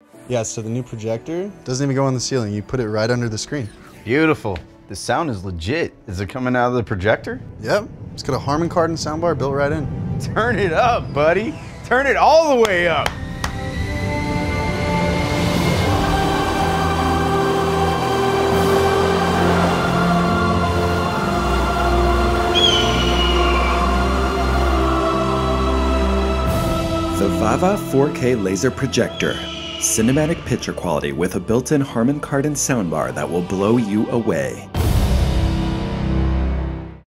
Yeah, so the new projector doesn't even go on the ceiling. You put it right under the screen. Beautiful. The sound is legit. Is it coming out of the projector? Yep. It's got a Harman Kardon soundbar built right in. Turn it up, buddy. Turn it all the way up. The VAVA 4K laser projector. Cinematic picture quality with a built-in Harman Kardon soundbar that will blow you away.